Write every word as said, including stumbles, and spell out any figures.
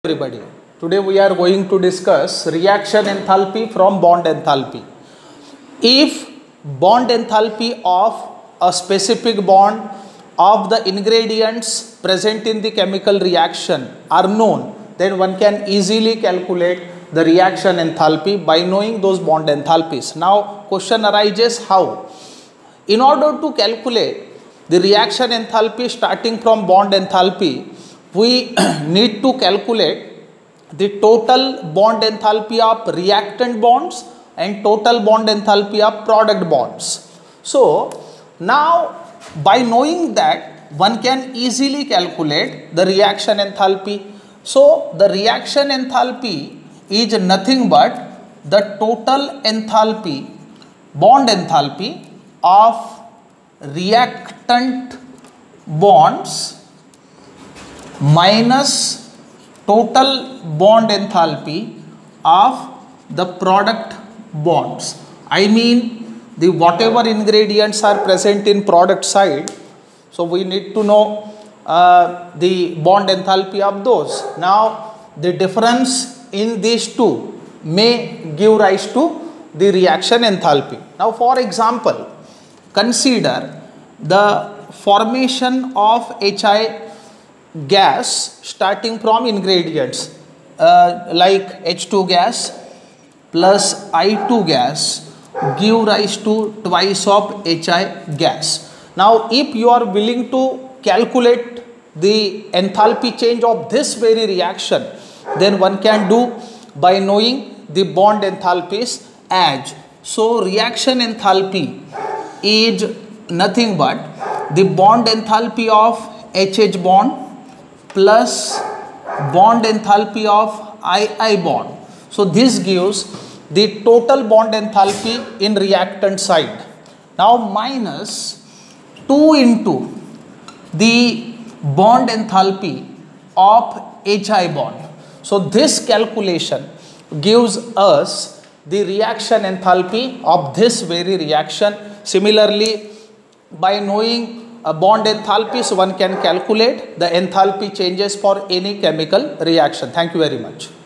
Everybody, today we are going to discuss reaction enthalpy from bond enthalpy. If bond enthalpy of a specific bond of the ingredients present in the chemical reaction are known, then one can easily calculate the reaction enthalpy by knowing those bond enthalpies. Now question arises how? In order to calculate the reaction enthalpy starting from bond enthalpy, we need to calculate the total bond enthalpy of reactant bonds and total bond enthalpy of product bonds. So now by knowing that, one can easily calculate the reaction enthalpy. So the reaction enthalpy is nothing but the total enthalpy, bond enthalpy of reactant bonds minus total bond enthalpy of the product bonds. I mean the whatever ingredients are present in product side, so we need to know uh, the bond enthalpy of those. Now the difference in these two may give rise to the reaction enthalpy. Now for example, consider the formation of H I gas starting from ingredients uh, like H two gas plus I two gas give rise to twice of H I gas. Now if you are willing to calculate the enthalpy change of this very reaction, then one can do by knowing the bond enthalpies as. So reaction enthalpy is nothing but the bond enthalpy of H H bond plus bond enthalpy of I I bond. So this gives the total bond enthalpy in reactant side. Now minus two into the bond enthalpy of H I bond. So this calculation gives us the reaction enthalpy of this very reaction. Similarly, by knowing a bond enthalpies, one can calculate the enthalpy changes for any chemical reaction. Thank you very much.